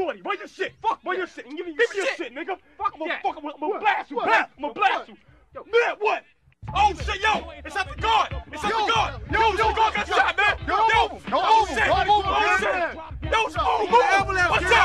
shorty. Where your shit? Fuck Where yeah. your shit? Give me Give me your shit. shit, nigga. Fuck I'm that. gonna blast you. What? Blast. I'm gonna blast you. Yo. Man, what? Oh shit, yo! It's at the guard! It's at the guard! Yo, the guard got shot, man! Yo, Oh shit! don't move, Oh man. shit! Yo, it's over! Watch out!